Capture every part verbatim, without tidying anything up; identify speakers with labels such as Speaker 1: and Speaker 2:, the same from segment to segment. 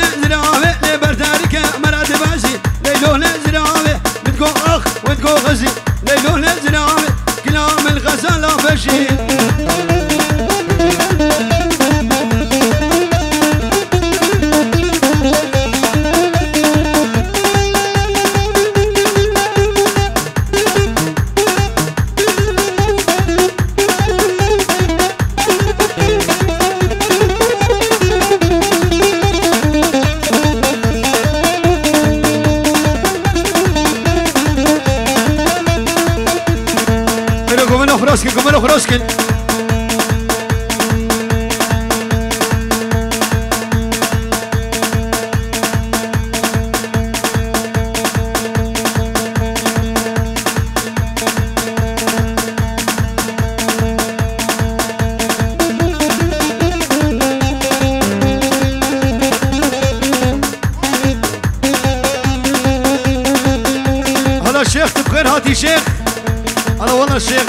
Speaker 1: زراوي لبرتارك مراد بازي ليلون زراوي بتقو اخ وتقو غزي ليلون زراوي كلام الغزالة بشي خروسكن كملوا خروسكن هلا الشيخ تبخير هاتي شيخ هلا والله الشيخ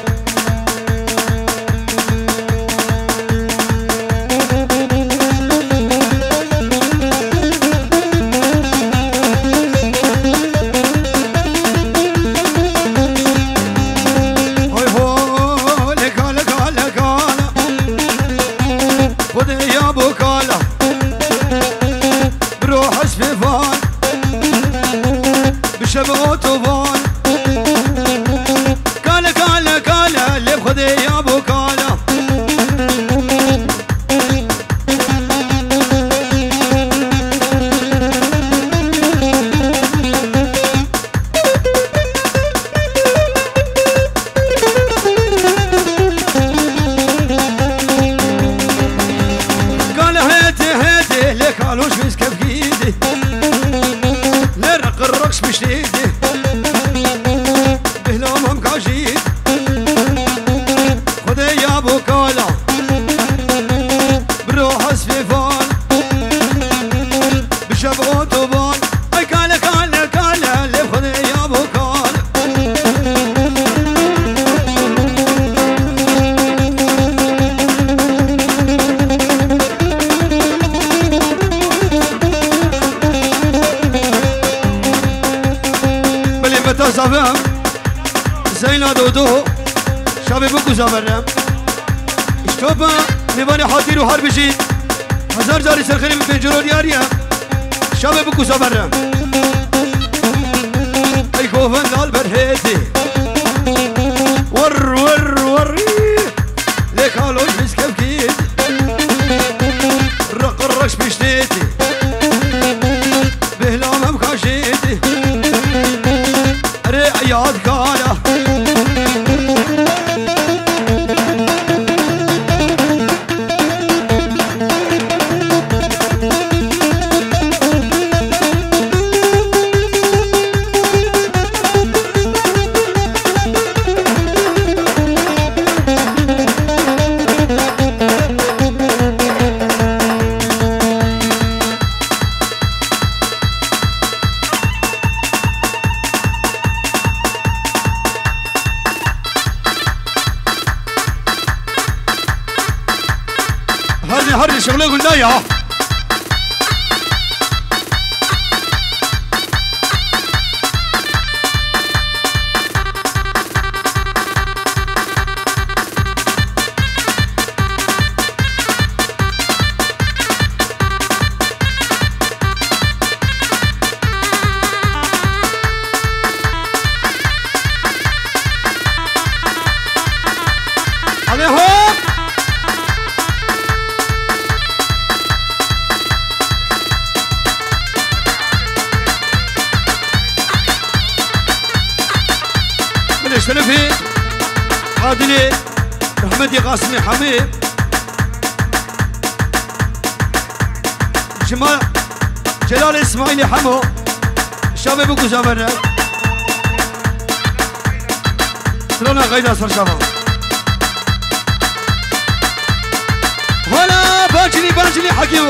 Speaker 1: زينا دودو شابي بكو زمرم اشتوبا نباني حاضر وحرب جيد هزار جاري سرخري من بنجرو دياريا شابي بكو زمرم اي كوفن دال برهيتي ور ور ور ليك هالوش مسكب كيد رق الرقش بشتيتي بهلام مكاشيتي رعيات كالا هري شغله قلنا يا شرفي عادلي محمدي قاسمي حميد جمال جلال اسماعيلي حمو شباب بكو زمرنا سلونا غيدا صار شباب هلا باجلي باجلي حكيو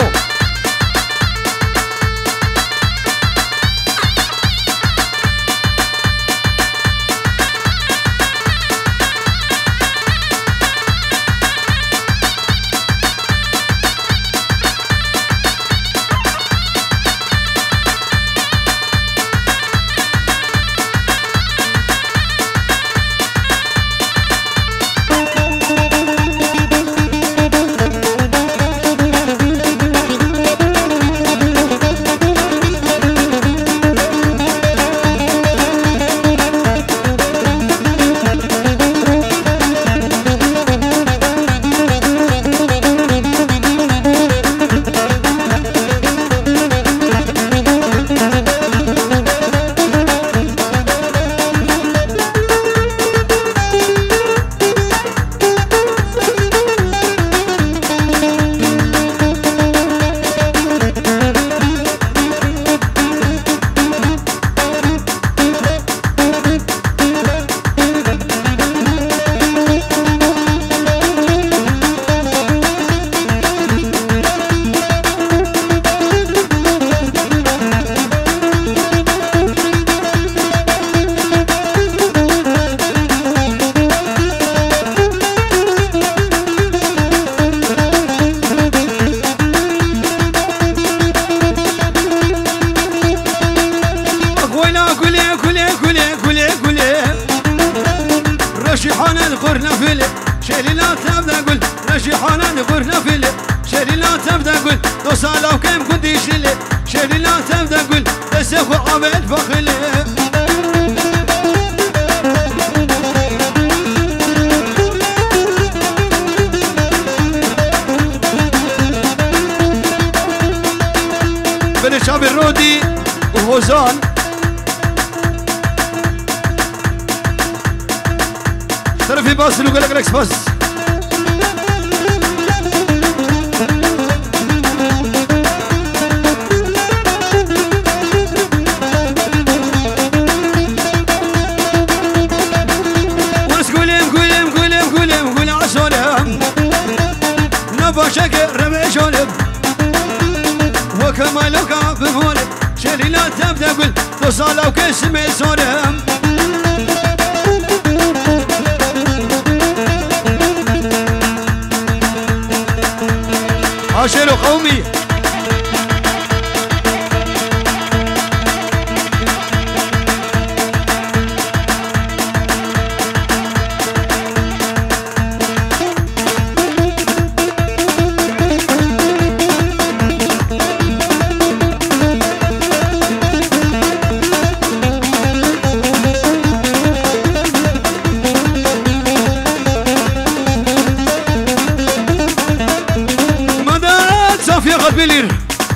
Speaker 1: غرنا فيلي شيلي لا تبدا قول نجي حالا غرنا فيلي شيلي لا تبدا قول دو سالا وكم كنتي شيلي شيلي لا تبدا قول تسخو عبد فخلي بن شابي الرودي وهوزان شرفي باص لو قالك لك بس واس قولهم قولهم قولهم قولهم قول عسولهم نبا شكر رمي شولهم وكمالك بفولك شيلي لا تبدا قول توصل وكسمي صورهم عاشر قومي بلير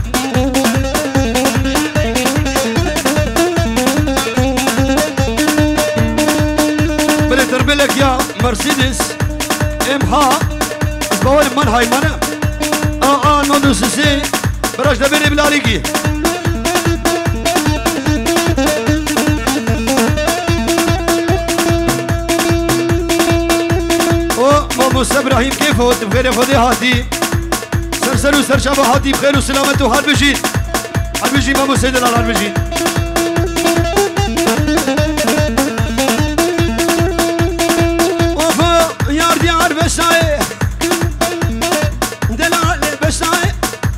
Speaker 1: بلتر بلك يا مرسيدس امها اسبوال من هاي مانا اه اه نودو سيسي براش دبيري بلاريكي او موسى ابراهيم كيف هو بخير فدي هاتي سر و سر شبه هاتي بخير و سلامت و حال بشید حال بشید مامو سید الال حال بشید وفا یار دیار بسای دلال بسای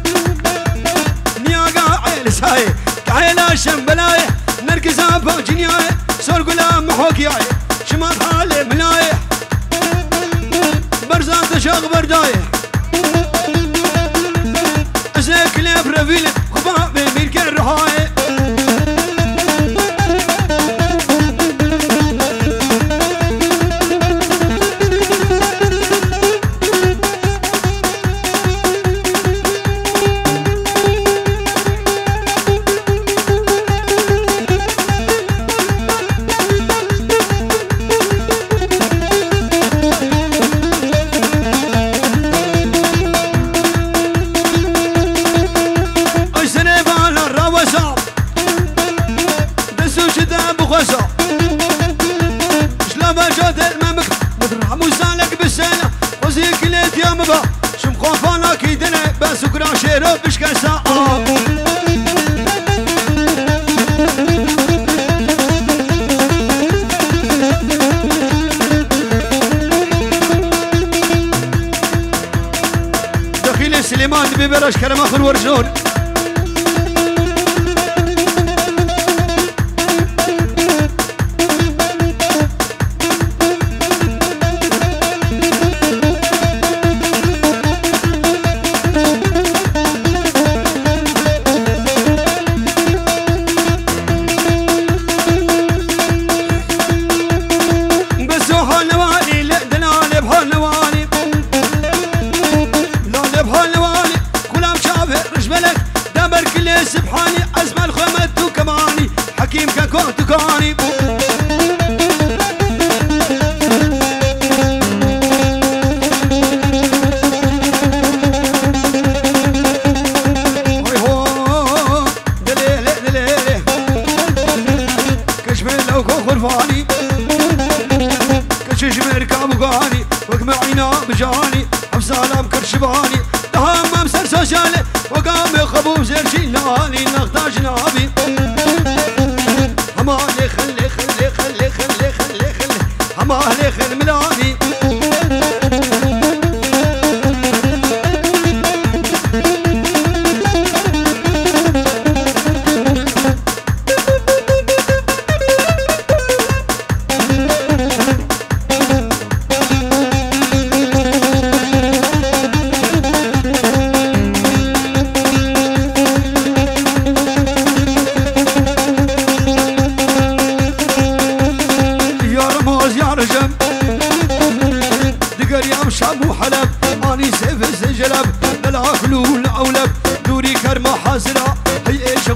Speaker 1: نیاگا عیل سای کعیلا شنبلای نرگزا با جنیای سر گلام محوکیای شمال حال ملای برزان تشاق بردای كلاب رفيل خباب بميرك الرهاي شم خوفانا كي دنا بس وكرا شيرو بشكسا دخيل سليمان ببرش كرم اخر ورجون سبحاني أزمل خمت وكماني حكيم ككوت وكاني دليل دليل كشف لو خرفاني كشش مركب وقاني وقمعينا بجاني حفصالام كرشباني دهام مسر سوشالي وقام خبوب زر شيلاني نغتاج نابي همالي خلي خلي خلي خلي خلي خلي همالي خل ملاني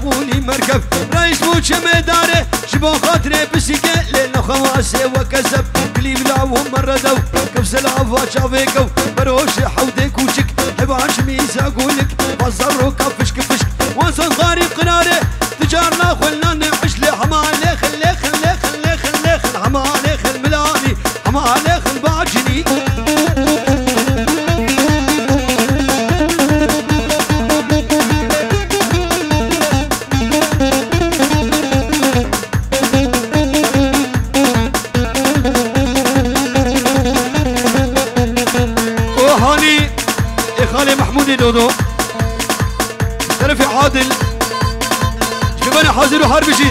Speaker 1: قوني مركب رئيس بوش مداره شبا خاطره بسيكه لنا خواسه وكسب كلي بلاوهم مردو كبس العفا شافيكو بروش حودي كوشك حباش ميزا قولك بزرو كفش كفش وانسان غاري قناره تجارنا خلنا نعيش لحمالي خلي خلي خلي خلي خل حمالي خل ملاني حمالي خل باجني وهاني خالي محمود دودو طرفي عادل شباني حاضر وحرب جيد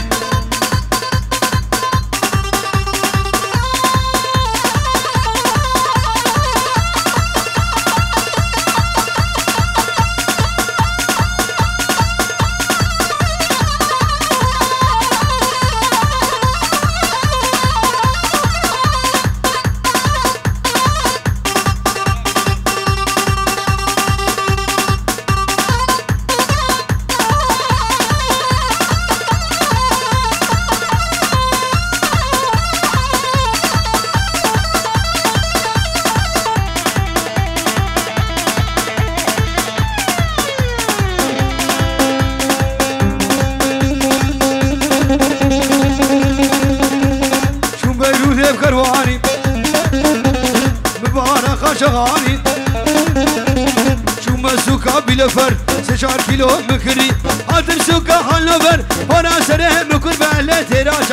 Speaker 1: كرواني مبارك شغاني شو مسوكا بلفر سشار كيلو مكري هاتم سوكا حال نفر وانا سره مكر بأهل تراش